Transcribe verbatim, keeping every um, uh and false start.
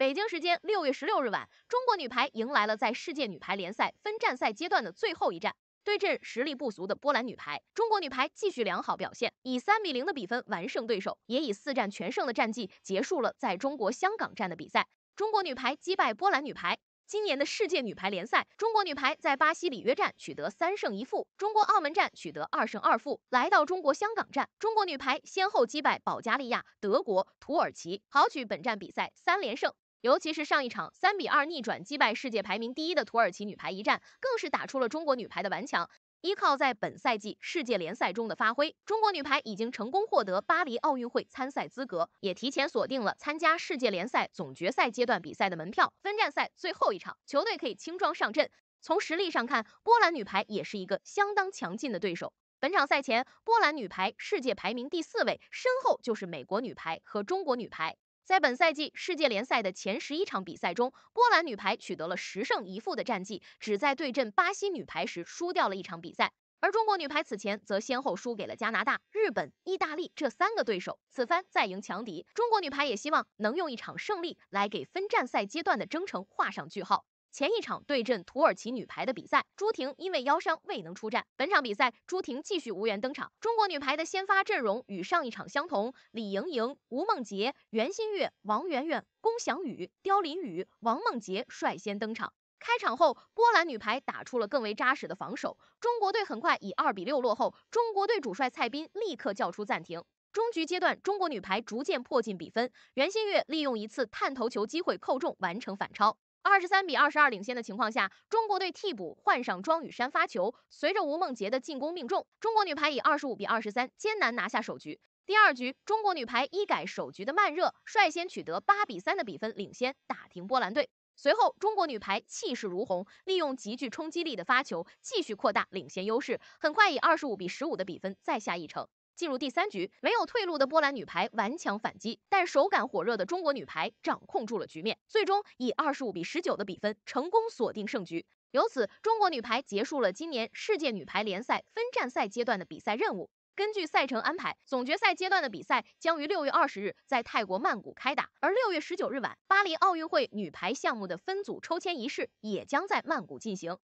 北京时间六月十六日晚，中国女排迎来了在世界女排联赛分站赛阶段的最后一战。对阵实力不俗的波兰女排，中国女排继续良好表现，以三比零的比分完胜对手，也以四战全胜的战绩结束了在中国香港站的比赛。中国女排击败波兰女排。今年的世界女排联赛，中国女排在巴西里约站取得三胜一负，中国澳门站取得二胜二负。来到中国香港站，中国女排先后击败保加利亚、德国、土耳其，豪取本站比赛三连胜。尤其是上一场三比二逆转击败世界排名第一的土耳其女排一战，更是打出了中国女排的顽强。依靠在本赛季世界联赛中的发挥，中国女排已经成功获得巴黎奥运会参赛资格，也提前锁定了参加世界联赛总决赛阶段比赛的门票。分站赛最后一场，球队可以轻装上阵。从实力上看，波兰女排也是一个相当强劲的对手。本场赛前，波兰女排世界排名第四位，身后就是美国女排和中国女排。在本赛季世界联赛的前十一场比赛中，波兰女排取得了十胜一负的战绩，只在对阵巴西女排时输掉了一场比赛。而中国女排此前则先后输给了加拿大、日本、意大利这三个对手，此番再迎强敌，中国女排也希望能用一场胜利来给分站赛阶段的征程画上句号。前一场对阵土耳其女排的比赛，朱婷因为腰伤未能出战。本场比赛，朱婷继续无缘登场。中国女排的先发阵容与上一场相同，李盈莹、吴梦洁、袁心玥、王媛媛、龚翔宇、刁琳宇、王梦洁率先登场。开场后，波兰女排打出了更为扎实的防守，中国队很快以二比六落后。中国队主帅蔡斌立刻叫出暂停。中局阶段，中国女排逐渐迫近比分，袁心玥利用一次探头球机会扣中，完成反超。二十三比二十二领先的情况下，中国队替补换上庄雨珊发球，随着吴梦洁的进攻命中，中国女排以二十五比二十三艰难拿下首局。第二局，中国女排一改首局的慢热，率先取得八比三的比分领先，打停波兰队。随后，中国女排气势如虹，利用极具冲击力的发球，继续扩大领先优势，很快以二十五比十五的比分再下一城。进入第三局，没有退路的波兰女排顽强反击，但手感火热的中国女排掌控住了局面，最终以二十五比十九的比分成功锁定胜局。由此，中国女排结束了今年世界女排联赛分站赛阶段的比赛任务。根据赛程安排，总决赛阶段的比赛将于六月二十日在泰国曼谷开打，而六月十九日晚，巴黎奥运会女排项目的分组抽签仪式也将在曼谷进行。